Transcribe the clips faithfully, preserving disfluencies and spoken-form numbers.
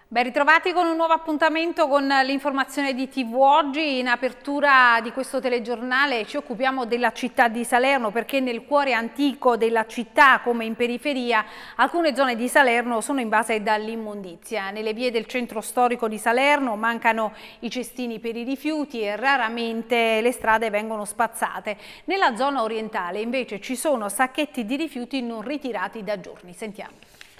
Ben ritrovati con un nuovo appuntamento con l'informazione di T V Oggi. In apertura di questo telegiornale ci occupiamo della città di Salerno, perché nel cuore antico della città, come in periferia, alcune zone di Salerno sono invase dall'immondizia. Nelle vie del centro storico di Salerno mancano i cestini per i rifiuti e raramente le strade vengono spazzate. Nella zona orientale invece ci sono sacchetti di rifiuti non ritirati da giorni. Sentiamo.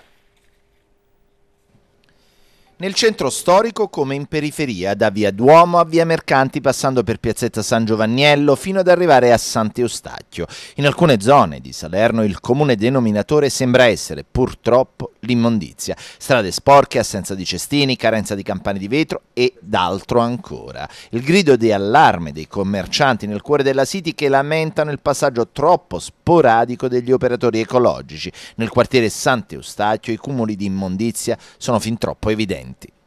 Nel centro storico come in periferia, da via Duomo a via Mercanti passando per piazzetta San Giovanniello fino ad arrivare a Sant'Eustachio. In alcune zone di Salerno il comune denominatore sembra essere purtroppo l'immondizia. Strade sporche, assenza di cestini, carenza di campane di vetro e d'altro ancora. Il grido di allarme dei commercianti nel cuore della City che lamentano il passaggio troppo sporadico degli operatori ecologici. Nel quartiere Sant'Eustachio i cumuli di immondizia sono fin troppo evidenti.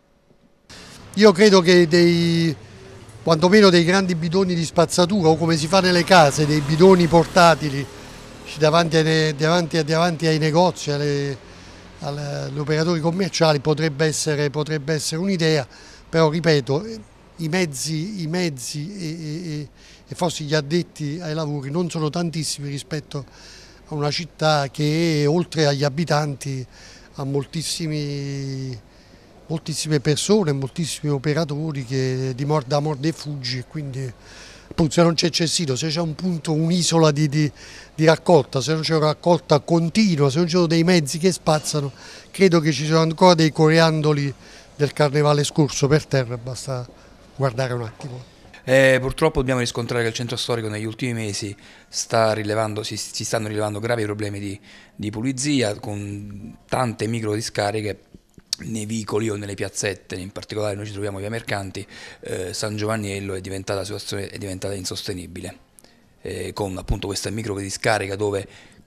Io credo che dei, quantomeno dei grandi bidoni di spazzatura, o come si fa nelle case, dei bidoni portatili davanti ai, davanti, davanti ai negozi, alle, agli operatori commerciali, potrebbe essere, potrebbe essere un'idea, però ripeto, i mezzi, i mezzi e, e, e forse gli addetti ai lavori non sono tantissimi rispetto a una città che oltre agli abitanti ha moltissimi... moltissime persone, moltissimi operatori che di morda morda e fuggi, quindi appunto, se non c'è cestino, se c'è un punto, un'isola di, di, di raccolta, se non c'è una raccolta continua, se non ci sono dei mezzi che spazzano, credo che ci siano ancora dei coriandoli del carnevale scorso per terra, basta guardare un attimo. Eh, purtroppo dobbiamo riscontrare che il centro storico negli ultimi mesi sta rilevando, si, si stanno rilevando gravi problemi di, di pulizia, con tante micro discariche nei vicoli o nelle piazzette. In particolare noi ci troviamo via Mercanti, eh, San Giovanniello è diventata, la situazione è diventata insostenibile, eh, con appunto questa micro discarica dove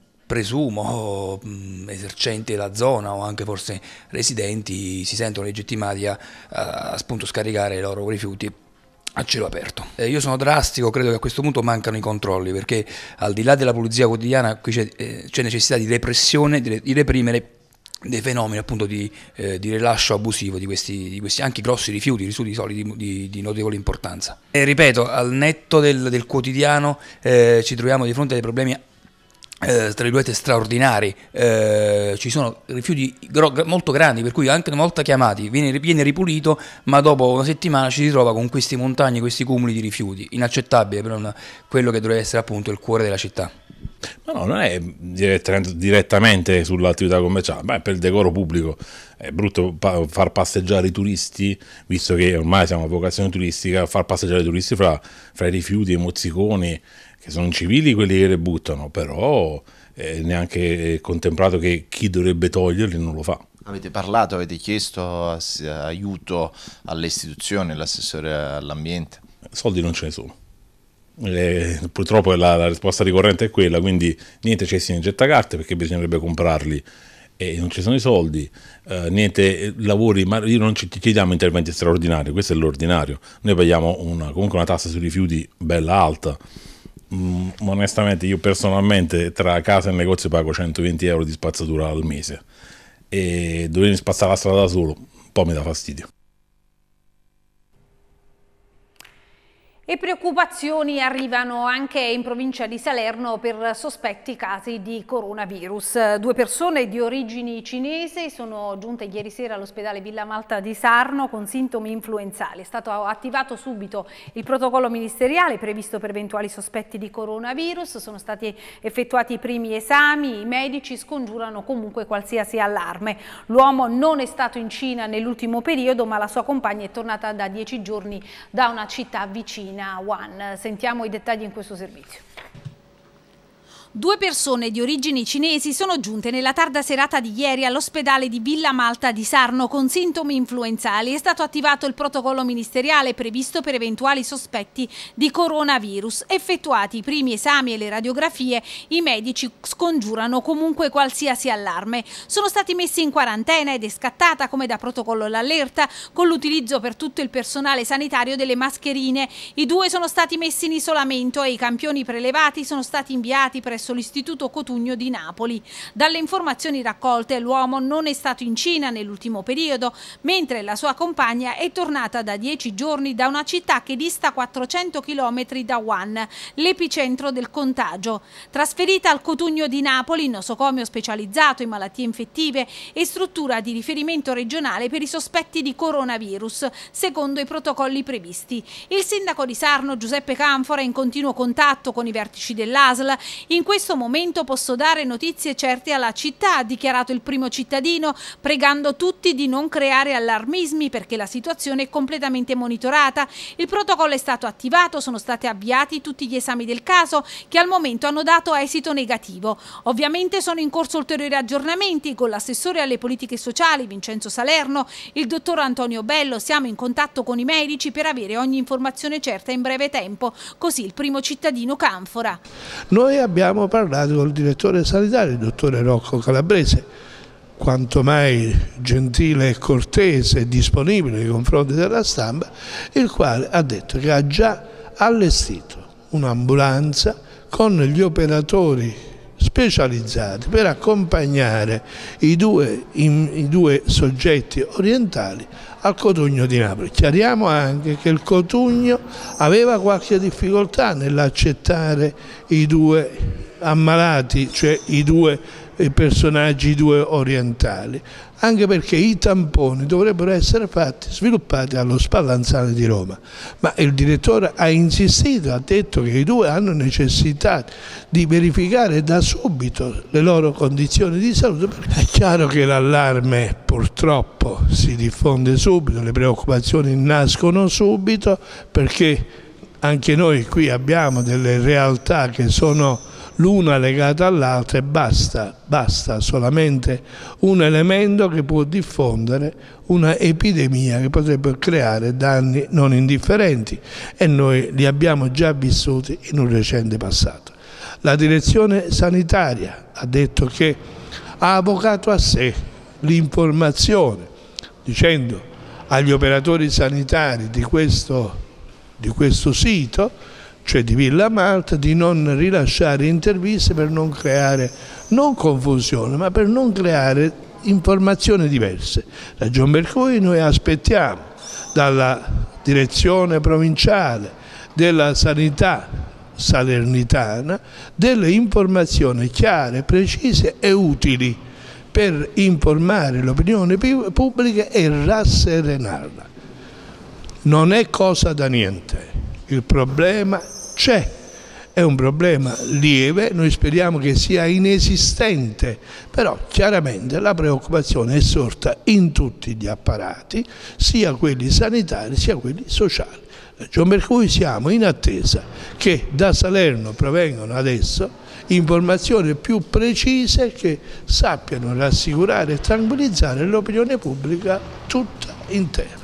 presumo mh, esercenti della zona o anche forse residenti si sentono legittimati a, a appunto scaricare i loro rifiuti a cielo aperto. Eh, io sono drastico, credo che a questo punto mancano i controlli, perché al di là della pulizia quotidiana qui c'è eh, necessità di repressione, di, di reprimere dei fenomeni appunto di, eh, di rilascio abusivo di questi, di questi anche grossi rifiuti, rifiuti solidi di, di notevole importanza. E ripeto, al netto del, del quotidiano eh, ci troviamo di fronte a dei problemi eh, tra virgolette straordinari, eh, ci sono rifiuti molto grandi, per cui anche una volta chiamati viene, viene ripulito, ma dopo una settimana ci si trova con questi montagne, questi cumuli di rifiuti, inaccettabile per una, quello che dovrebbe essere appunto il cuore della città. No, no, non è direttamente sull'attività commerciale, ma per il decoro pubblico. È brutto far passeggiare i turisti, visto che ormai siamo a vocazione turistica, far passeggiare i turisti fra, fra i rifiuti e i mozziconi, che sono incivili quelli che le buttano, però è neanche contemplato che chi dovrebbe toglierli non lo fa. Avete parlato, avete chiesto aiuto alle istituzioni, all'assessore all'ambiente? Soldi non ce ne sono. Eh, purtroppo la, la risposta ricorrente è quella, quindi niente cestini e gettacarte perché bisognerebbe comprarli e non ci sono i soldi, eh, niente lavori, ma io non ci chiediamo interventi straordinari, questo è l'ordinario, noi paghiamo una, comunque una tassa sui rifiuti bella alta. Mm, onestamente io personalmente tra casa e negozio pago centoventi euro di spazzatura al mese e dover spazzare la strada da solo un po' mi dà fastidio. E preoccupazioni arrivano anche in provincia di Salerno per sospetti casi di coronavirus. Due persone di origini cinesi sono giunte ieri sera all'ospedale Villa Malta di Sarno con sintomi influenzali. È stato attivato subito il protocollo ministeriale previsto per eventuali sospetti di coronavirus. Sono stati effettuati i primi esami, i medici scongiurano comunque qualsiasi allarme. L'uomo non è stato in Cina nell'ultimo periodo, ma la sua compagna è tornata da dieci giorni da una città vicina. Wuhan. Sentiamo i dettagli in questo servizio. Due persone di origini cinesi sono giunte nella tarda serata di ieri all'ospedale di Villa Malta di Sarno con sintomi influenzali. È stato attivato il protocollo ministeriale previsto per eventuali sospetti di coronavirus. Effettuati i primi esami e le radiografie, i medici scongiurano comunque qualsiasi allarme. Sono stati messi in quarantena ed è scattata, come da protocollo, l'allerta con l'utilizzo per tutto il personale sanitario delle mascherine. I due sono stati messi in isolamento e i campioni prelevati sono stati inviati presso presso l'Istituto Cotugno di Napoli. Dalle informazioni raccolte, l'uomo non è stato in Cina nell'ultimo periodo, mentre la sua compagna è tornata da dieci giorni da una città che dista quattrocento chilometri da Wuhan, l'epicentro del contagio. Trasferita al Cotugno di Napoli, nosocomio specializzato in malattie infettive e struttura di riferimento regionale per i sospetti di coronavirus, secondo i protocolli previsti. Il sindaco di Sarno, Giuseppe Canfora, è in continuo contatto con i vertici dell'A S L. In questo momento posso dare notizie certe alla città, ha dichiarato il primo cittadino, pregando tutti di non creare allarmismi perché la situazione è completamente monitorata. Il protocollo è stato attivato, sono stati avviati tutti gli esami del caso che al momento hanno dato esito negativo. Ovviamente sono in corso ulteriori aggiornamenti con l'assessore alle politiche sociali Vincenzo Salerno, il dottor Antonio Bello. Siamo in contatto con i medici per avere ogni informazione certa in breve tempo, così il primo cittadino Canfora. Noi abbiamo parlato col direttore sanitario, il dottore Rocco Calabrese, quanto mai gentile e cortese e disponibile nei confronti della stampa, il quale ha detto che ha già allestito un'ambulanza con gli operatori specializzati per accompagnare i due, in, i due soggetti orientali al Cotugno di Napoli. Chiariamo anche che il Cotugno aveva qualche difficoltà nell'accettare i due ammalati, cioè i due personaggi, i due orientali, anche perché i tamponi dovrebbero essere fatti, sviluppati allo Spallanzani di Roma, ma il direttore ha insistito, ha detto che i due hanno necessità di verificare da subito le loro condizioni di salute, perché è chiaro che l'allarme purtroppo si diffonde subito, le preoccupazioni nascono subito, perché anche noi qui abbiamo delle realtà che sono l'una legata all'altra e basta, basta solamente un elemento che può diffondere una epidemia che potrebbe creare danni non indifferenti, e noi li abbiamo già vissuti in un recente passato. La direzione sanitaria ha detto che ha avvocato a sé l'informazione, dicendo agli operatori sanitari di questo, di questo sito, cioè di Villa Malta, di non rilasciare interviste per non creare non confusione, ma per non creare informazioni diverse. Ragion per cui noi aspettiamo dalla direzione provinciale della sanità salernitana delle informazioni chiare, precise e utili per informare l'opinione pubblica e rasserenarla. Non è cosa da niente, il problema c'è, è un problema lieve, noi speriamo che sia inesistente, però chiaramente la preoccupazione è sorta in tutti gli apparati, sia quelli sanitari sia quelli sociali. Ragion per cui siamo in attesa che da Salerno provengano adesso informazioni più precise che sappiano rassicurare e tranquillizzare l'opinione pubblica tutta intera.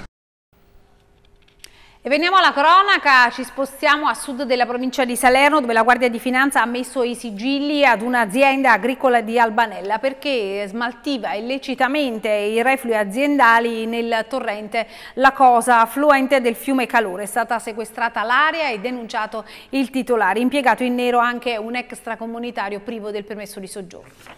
E veniamo alla cronaca, ci spostiamo a sud della provincia di Salerno, dove la Guardia di Finanza ha messo i sigilli ad un'azienda agricola di Albanella perché smaltiva illecitamente i reflui aziendali nel torrente La Cosa, affluente del fiume Calore. È stata sequestrata l'area e denunciato il titolare, impiegato in nero anche un extracomunitario privo del permesso di soggiorno.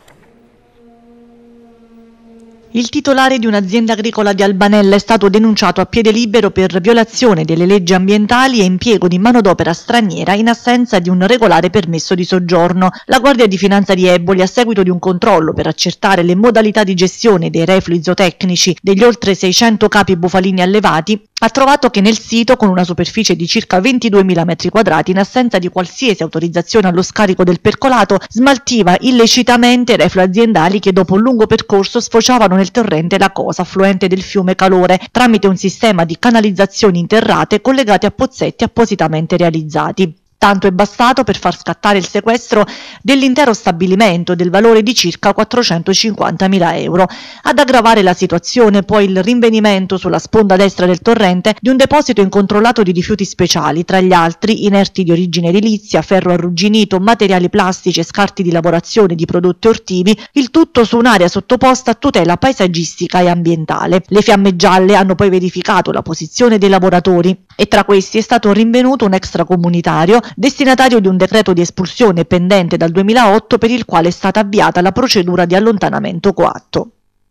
Il titolare di un'azienda agricola di Albanella è stato denunciato a piede libero per violazione delle leggi ambientali e impiego di manodopera straniera in assenza di un regolare permesso di soggiorno. La Guardia di Finanza di Eboli, a seguito di un controllo per accertare le modalità di gestione dei reflui zootecnici degli oltre seicento capi bufalini allevati, ha trovato che nel sito, con una superficie di circa ventiduemila metri quadrati, in assenza di qualsiasi autorizzazione allo scarico del percolato, smaltiva illecitamente reflui aziendali che dopo un lungo percorso sfociavano nel torrente La Cosa, affluente del fiume Calore, tramite un sistema di canalizzazioni interrate collegate a pozzetti appositamente realizzati. Tanto è bastato per far scattare il sequestro dell'intero stabilimento del valore di circa quattrocentocinquantamila euro. Ad aggravare la situazione poi il rinvenimento sulla sponda destra del torrente di un deposito incontrollato di rifiuti speciali, tra gli altri inerti di origine edilizia, ferro arrugginito, materiali plastici e scarti di lavorazione di prodotti ortivi, il tutto su un'area sottoposta a tutela paesaggistica e ambientale. Le fiamme gialle hanno poi verificato la posizione dei lavoratori e tra questi è stato rinvenuto un extracomunitario destinatario di un decreto di espulsione pendente dal duemilaotto per il quale è stata avviata la procedura di allontanamento coatto.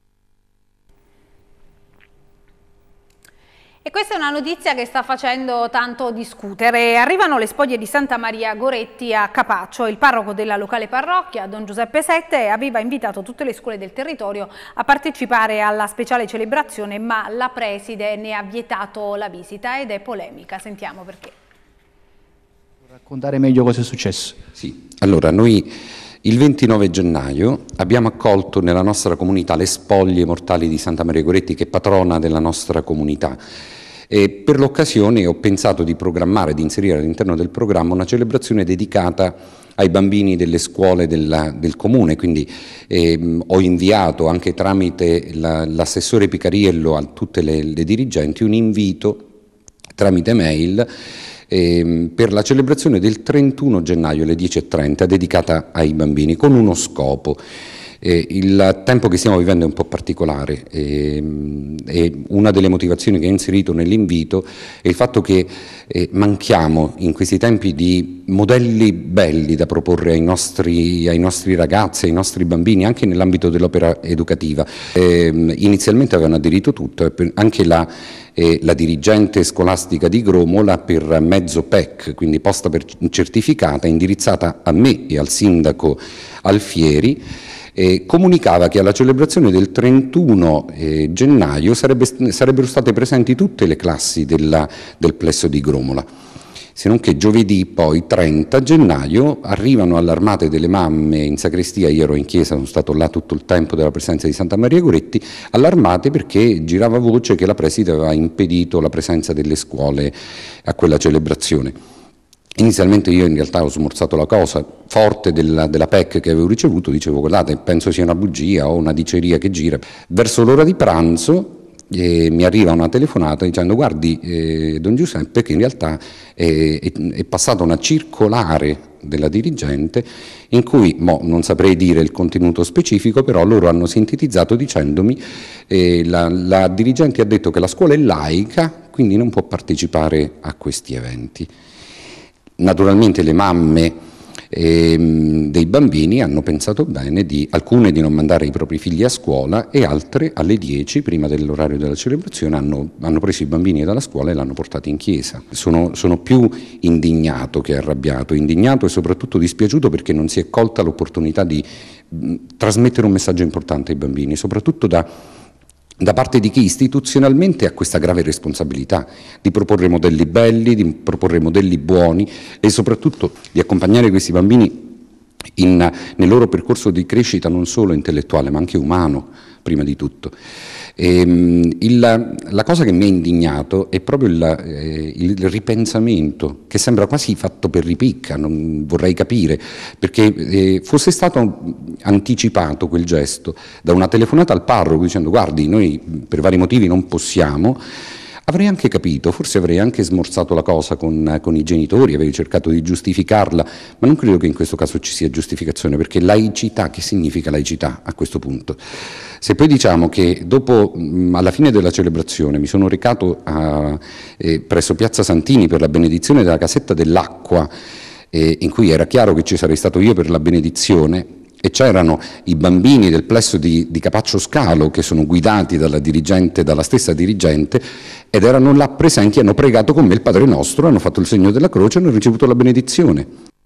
E questa è una notizia che sta facendo tanto discutere. Arrivano le spoglie di Santa Maria Goretti a Capaccio. Il parroco della locale parrocchia, Don Giuseppe Sette, aveva invitato tutte le scuole del territorio a partecipare alla speciale celebrazione, ma la preside ne ha vietato la visita ed è polemica. Sentiamo perché. Raccontare meglio cosa è successo? Sì, allora noi il ventinove gennaio abbiamo accolto nella nostra comunità le spoglie mortali di Santa Maria Goretti, che è patrona della nostra comunità. E per l'occasione ho pensato di programmare, di inserire all'interno del programma una celebrazione dedicata ai bambini delle scuole della, del comune, quindi eh, ho inviato anche tramite la, l'assessore Picariello a tutte le, le dirigenti un invito tramite mail eh, per la celebrazione del trentuno gennaio alle dieci e trenta dedicata ai bambini, con uno scopo. Eh, il tempo che stiamo vivendo è un po' particolare eh, e una delle motivazioni che ho inserito nell'invito è il fatto che eh, manchiamo in questi tempi di modelli belli da proporre ai nostri, ai nostri ragazzi, ai nostri bambini, anche nell'ambito dell'opera educativa. Eh, inizialmente avevano aderito tutto, anche la, eh, la dirigente scolastica di Gromola per mezzo P E C, quindi posta per certificata, indirizzata a me e al sindaco Alfieri, Eh, comunicava che alla celebrazione del trentuno eh, gennaio sarebbe, sarebbero state presenti tutte le classi della, del plesso di Gromola, se non che giovedì poi trenta gennaio arrivano all'Armate delle Mamme in sacrestia. Io ero in chiesa, sono stato là tutto il tempo della presenza di Santa Maria Goretti, all'Armate perché girava voce che la preside aveva impedito la presenza delle scuole a quella celebrazione. Inizialmente io in realtà ho smorzato la cosa, forte della, della P E C che avevo ricevuto, dicevo guardate, penso sia una bugia o una diceria che gira. Verso l'ora di pranzo eh, mi arriva una telefonata dicendo guardi eh, Don Giuseppe, che in realtà è, è, è passata una circolare della dirigente in cui, mo, non saprei dire il contenuto specifico, però loro hanno sintetizzato dicendomi eh, la, la dirigente ha detto che la scuola è laica, quindi non può partecipare a questi eventi. Naturalmente le mamme ehm, dei bambini hanno pensato bene, di, alcune di non mandare i propri figli a scuola e altre alle dieci, prima dell'orario della celebrazione, hanno, hanno preso i bambini dalla scuola e l'hanno portati in chiesa. Sono, sono più indignato che arrabbiato, indignato e soprattutto dispiaciuto perché non si è colta l'opportunità di mh, trasmettere un messaggio importante ai bambini, soprattutto da da parte di chi istituzionalmente ha questa grave responsabilità di proporre modelli belli, di proporre modelli buoni e soprattutto di accompagnare questi bambini in, nel loro percorso di crescita non solo intellettuale ma anche umano, prima di tutto. E, il, la cosa che mi ha indignato è proprio il, eh, il ripensamento, che sembra quasi fatto per ripicca, non vorrei capire, perché eh, fosse stato anticipato quel gesto da una telefonata al parroco dicendo guardi, noi per vari motivi non possiamo, avrei anche capito, forse avrei anche smorzato la cosa con, con i genitori, avrei cercato di giustificarla, ma non credo che in questo caso ci sia giustificazione, perché laicità, che significa laicità a questo punto? Se poi diciamo che dopo, mh, alla fine della celebrazione, mi sono recato a, eh, presso Piazza Santini per la benedizione della casetta dell'acqua, eh, in cui era chiaro che ci sarei stato io per la benedizione, e c'erano i bambini del plesso di, di Capaccio Scalo che sono guidati dalla dirigente, dalla stessa dirigente, ed erano là presenti, hanno pregato con me il Padre Nostro, hanno fatto il segno della croce e hanno ricevuto la benedizione.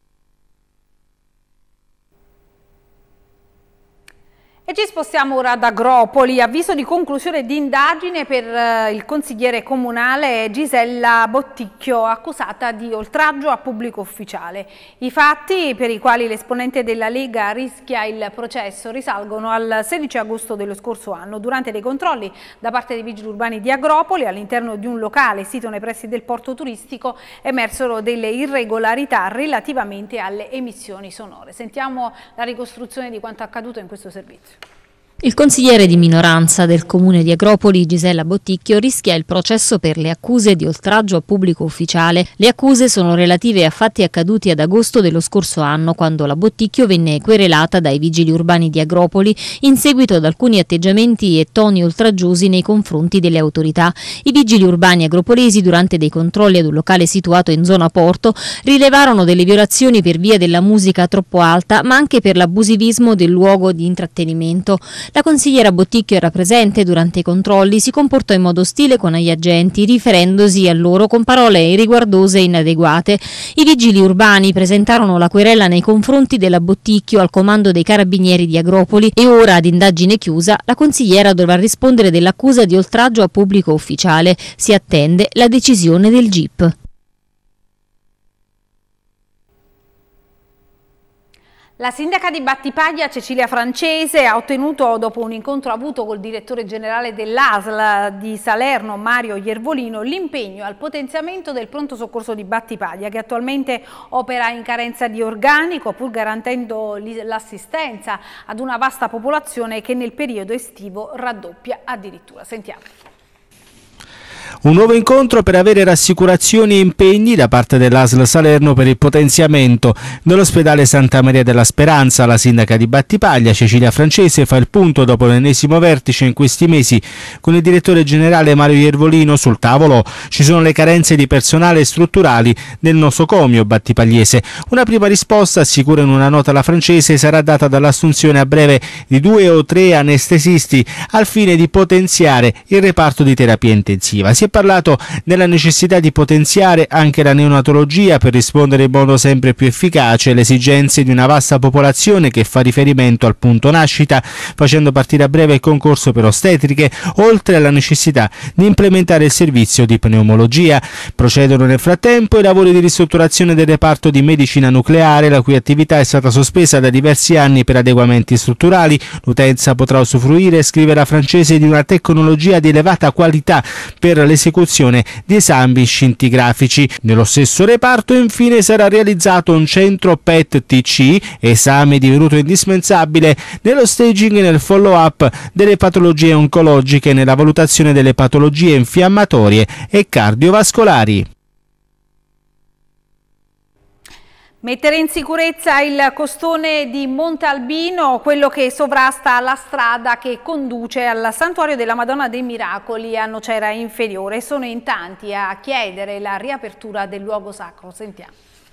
E ci spostiamo ora ad Agropoli, avviso di conclusione di indagine per uh, il consigliere comunale Gisella Botticchio, accusata di oltraggio a pubblico ufficiale. I fatti per i quali l'esponente della Lega rischia il processo risalgono al sedici agosto dello scorso anno. Durante dei controlli da parte dei vigili urbani di Agropoli all'interno di un locale sito nei pressi del porto turistico emersero delle irregolarità relativamente alle emissioni sonore. Sentiamo la ricostruzione di quanto accaduto in questo servizio. Il consigliere di minoranza del comune di Agropoli, Gisella Botticchio, rischia il processo per le accuse di oltraggio a pubblico ufficiale. Le accuse sono relative a fatti accaduti ad agosto dello scorso anno, quando la Botticchio venne querelata dai vigili urbani di Agropoli in seguito ad alcuni atteggiamenti e toni oltraggiosi nei confronti delle autorità. I vigili urbani agropolesi, durante dei controlli ad un locale situato in zona Porto, rilevarono delle violazioni per via della musica troppo alta, ma anche per l'abusivismo del luogo di intrattenimento. La consigliera Botticchio era presente durante i controlli, si comportò in modo ostile con gli agenti, riferendosi a loro con parole irriguardose e inadeguate. I vigili urbani presentarono la querela nei confronti della Botticchio al comando dei carabinieri di Agropoli e ora, ad indagine chiusa, la consigliera dovrà rispondere dell'accusa di oltraggio a pubblico ufficiale. Si attende la decisione del G I P. La sindaca di Battipaglia, Cecilia Francese, ha ottenuto, dopo un incontro avuto col direttore generale dell'A S L di Salerno, Mario Iervolino, l'impegno al potenziamento del pronto soccorso di Battipaglia, che attualmente opera in carenza di organico, pur garantendo l'assistenza ad una vasta popolazione che nel periodo estivo raddoppia addirittura. Sentiamo. Un nuovo incontro per avere rassicurazioni e impegni da parte dell'A S L Salerno per il potenziamento dell'ospedale Santa Maria della Speranza. La sindaca di Battipaglia, Cecilia Francese, fa il punto dopo l'ennesimo vertice in questi mesi con il direttore generale Mario Iervolino. Sul tavolo ci sono le carenze di personale e strutturali nel nosocomio battipagliese. Una prima risposta, assicura in una nota la Francese, sarà data dall'assunzione a breve di due o tre anestesisti al fine di potenziare il reparto di terapia intensiva. Si è parlato della necessità di potenziare anche la neonatologia per rispondere in modo sempre più efficace alle esigenze di una vasta popolazione che fa riferimento al punto nascita, facendo partire a breve il concorso per ostetriche, oltre alla necessità di implementare il servizio di pneumologia. Procedono nel frattempo i lavori di ristrutturazione del reparto di medicina nucleare, la cui attività è stata sospesa da diversi anni per adeguamenti strutturali. L'utenza potrà usufruire, scrive la Francese, di una tecnologia di elevata qualità per l'esecuzione di esami scintigrafici. Nello stesso reparto infine sarà realizzato un centro P E T T C, esame divenuto indispensabile nello staging e nel follow-up delle patologie oncologiche, nella valutazione delle patologie infiammatorie e cardiovascolari. Mettere in sicurezza il costone di Montalbino, quello che sovrasta la strada che conduce al Santuario della Madonna dei Miracoli a Nocera Inferiore. Sono in tanti a chiedere la riapertura del luogo sacro. Sentiamo.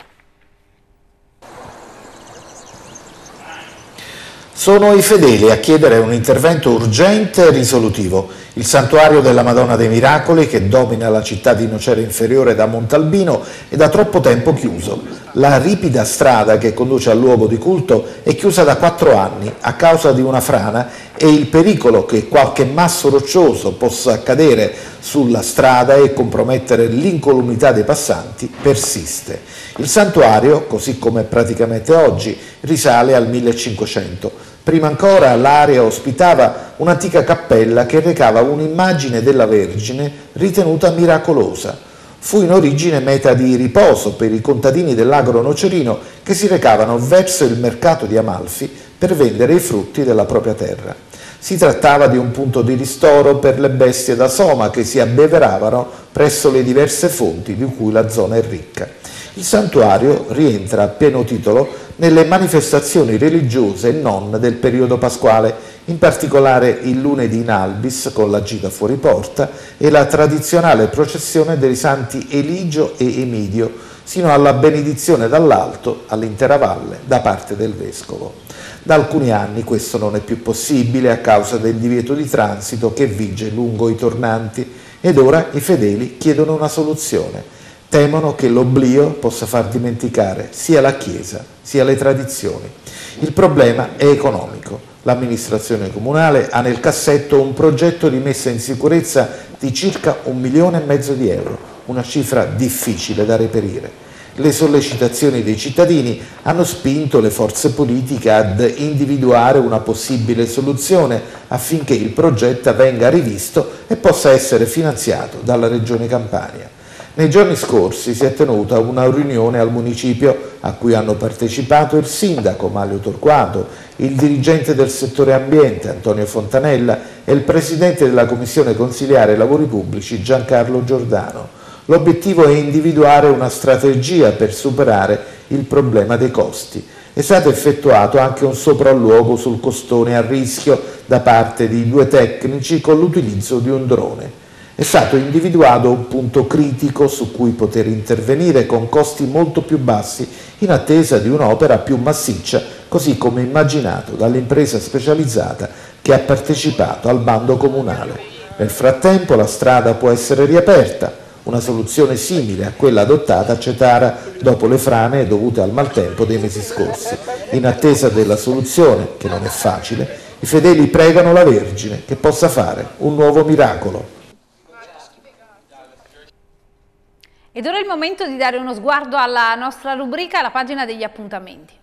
Sono i fedeli a chiedere un intervento urgente e risolutivo. Il Santuario della Madonna dei Miracoli, che domina la città di Nocera Inferiore da Montalbino, è da troppo tempo chiuso. La ripida strada che conduce al luogo di culto è chiusa da quattro anni a causa di una frana e il pericolo che qualche masso roccioso possa cadere sulla strada e compromettere l'incolumità dei passanti persiste. Il santuario, così come praticamente oggi, risale al millecinquecento. Prima ancora l'area ospitava un'antica cappella che recava un'immagine della Vergine ritenuta miracolosa. Fu in origine meta di riposo per i contadini dell'agro nocerino che si recavano verso il mercato di Amalfi per vendere i frutti della propria terra. Si trattava di un punto di ristoro per le bestie da soma che si abbeveravano presso le diverse fonti di cui la zona è ricca. Il santuario rientra a pieno titolo nelle manifestazioni religiose e non del periodo pasquale, in particolare il lunedì in albis con la gita fuori porta e la tradizionale processione dei santi Eligio e Emidio, sino alla benedizione dall'alto all'intera valle da parte del vescovo. Da alcuni anni questo non è più possibile a causa del divieto di transito che vige lungo i tornanti ed ora i fedeli chiedono una soluzione. Temono che l'oblio possa far dimenticare sia la Chiesa sia le tradizioni. Il problema è economico. L'amministrazione comunale ha nel cassetto un progetto di messa in sicurezza di circa un milione e mezzo di euro, una cifra difficile da reperire. Le sollecitazioni dei cittadini hanno spinto le forze politiche ad individuare una possibile soluzione affinché il progetto venga rivisto e possa essere finanziato dalla Regione Campania. Nei giorni scorsi si è tenuta una riunione al municipio a cui hanno partecipato il sindaco Mario Torquato, il dirigente del settore ambiente Antonio Fontanella e il presidente della commissione consiliare lavori pubblici Giancarlo Giordano. L'obiettivo è individuare una strategia per superare il problema dei costi. È stato effettuato anche un sopralluogo sul costone a rischio da parte di due tecnici con l'utilizzo di un drone. È stato individuato un punto critico su cui poter intervenire con costi molto più bassi in attesa di un'opera più massiccia, così come immaginato dall'impresa specializzata che ha partecipato al bando comunale. Nel frattempo la strada può essere riaperta, una soluzione simile a quella adottata a Cetara dopo le frane dovute al maltempo dei mesi scorsi. In attesa della soluzione, che non è facile, i fedeli pregano la Vergine che possa fare un nuovo miracolo. Ed ora è il momento di dare uno sguardo alla nostra rubrica, alla pagina degli appuntamenti.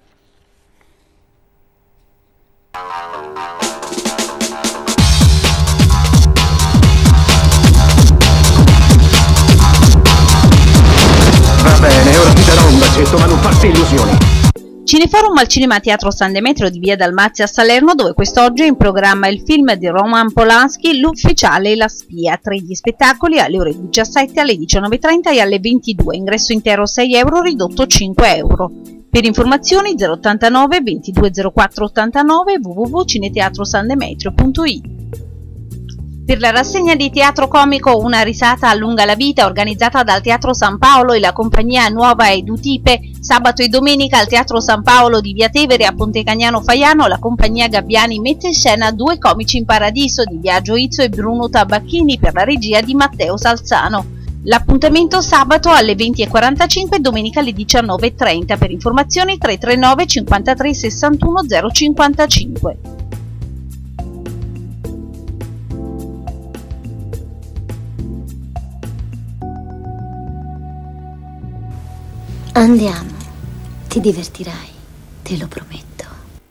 Va bene, ora ti darò un bacetto, ma non farti illusioni. Cineforum al Cinema Teatro San Demetrio di Via Dalmazia a Salerno, dove quest'oggi è in programma il film di Roman Polanski, L'Ufficiale e la Spia. Tre gli spettacoli alle ore diciassette, alle diciannove e trenta e alle ventidue. Ingresso intero sei euro, ridotto cinque euro. Per informazioni zero ottantanove ventidue zero quattro ottantanove w w w punto cineteatrosandemetrio punto i t. Per la rassegna di teatro comico Una risata allunga la vita, organizzata dal Teatro San Paolo e la compagnia Nuova Edutipe, sabato e domenica al Teatro San Paolo di Via Tevere a Pontecagnano Faiano, la compagnia Gabbiani mette in scena Due comici in paradiso di Biagio Izzo e Bruno Tabacchini per la regia di Matteo Salzano. L'appuntamento sabato alle venti e quarantacinque, domenica alle diciannove e trenta. Per informazioni tre tre nove cinquantatré sessantuno zero cinquantacinque. Andiamo, ti divertirai, te lo prometto.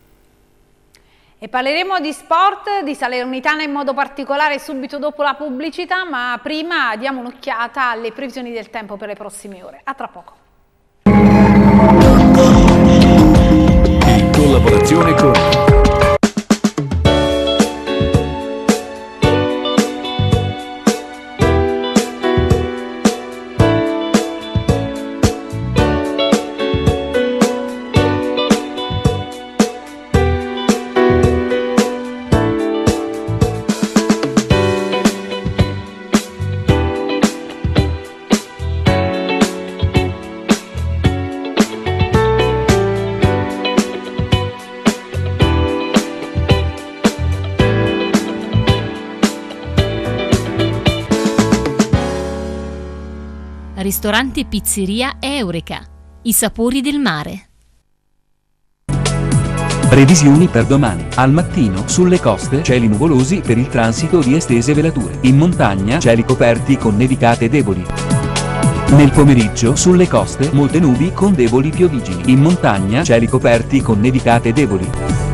E parleremo di sport, di Salernitana in modo particolare subito dopo la pubblicità, ma prima diamo un'occhiata alle previsioni del tempo per le prossime ore. A tra poco. In collaborazione con Ristorante Pizzeria Eureka. I sapori del mare. Previsioni per domani. Al mattino, sulle coste, cieli nuvolosi per il transito di estese velature. In montagna, cieli coperti con nevicate deboli. Nel pomeriggio, sulle coste, molte nubi con deboli piovigini. In montagna, cieli coperti con nevicate deboli.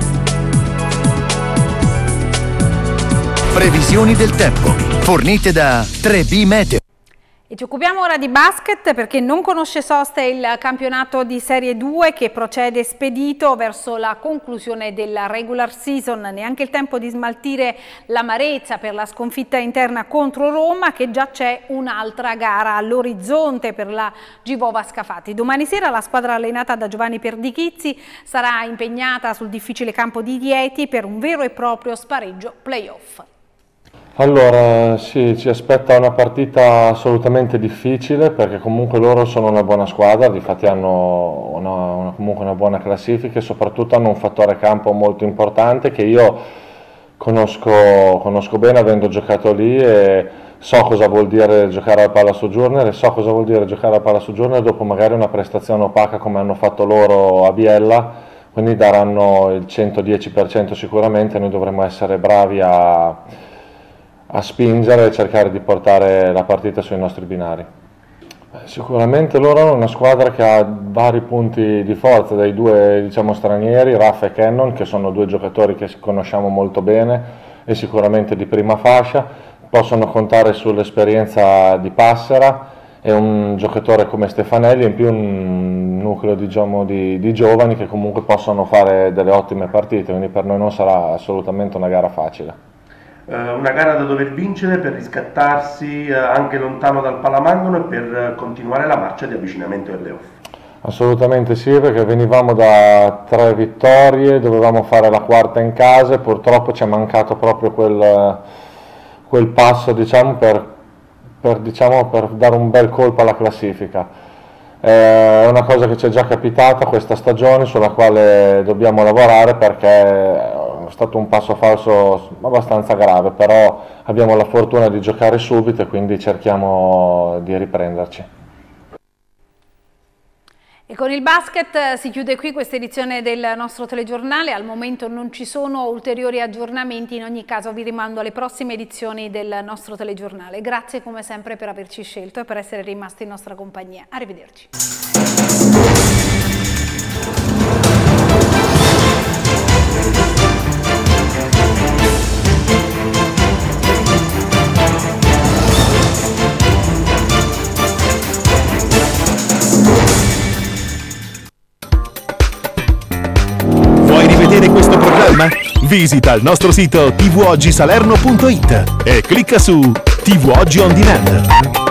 Previsioni del tempo, fornite da tre B Meteo. E ci occupiamo ora di basket perché non conosce sosta il campionato di Serie due che procede spedito verso la conclusione della regular season. Neanche il tempo di smaltire l'amarezza per la sconfitta interna contro Roma, che già c'è un'altra gara all'orizzonte per la Givova Scafati. Domani sera la squadra allenata da Giovanni Perdichizzi sarà impegnata sul difficile campo di Rieti per un vero e proprio spareggio play-off. Allora, sì, ci aspetta una partita assolutamente difficile perché comunque loro sono una buona squadra, difatti hanno una, una, comunque una buona classifica e soprattutto hanno un fattore campo molto importante che io conosco, conosco bene avendo giocato lì e so cosa vuol dire giocare al Palla Sojourner e so cosa vuol dire giocare al Palla Sojourner dopo magari una prestazione opaca come hanno fatto loro a Biella, quindi daranno il centodieci per cento sicuramente, noi dovremo essere bravi a a spingere e cercare di portare la partita sui nostri binari. Sicuramente loro hanno una squadra che ha vari punti di forza, dai due diciamo, stranieri, Raffa e Cannon, che sono due giocatori che conosciamo molto bene e sicuramente di prima fascia, possono contare sull'esperienza di Passera e un giocatore come Stefanelli, in più un nucleo diciamo, di, di giovani che comunque possono fare delle ottime partite, quindi per noi non sarà assolutamente una gara facile. Uh, una gara da dover vincere per riscattarsi uh, anche lontano dal Palamagno e per uh, continuare la marcia di avvicinamento ai playoff. Assolutamente sì, perché venivamo da tre vittorie, dovevamo fare la quarta in casa e purtroppo ci è mancato proprio quel, quel passo diciamo, per Per, diciamo, per dare un bel colpo alla classifica. È una cosa che ci è già capitata questa stagione, sulla quale dobbiamo lavorare, perché è stato un passo falso abbastanza grave, però abbiamo la fortuna di giocare subito e quindi cerchiamo di riprenderci. E con il basket si chiude qui questa edizione del nostro telegiornale. Al momento non ci sono ulteriori aggiornamenti, in ogni caso vi rimando alle prossime edizioni del nostro telegiornale. Grazie come sempre per averci scelto e per essere rimasti in nostra compagnia. Arrivederci. Questo programma? Visita il nostro sito tivoggi salerno punto it e clicca su T V Oggi On Demand.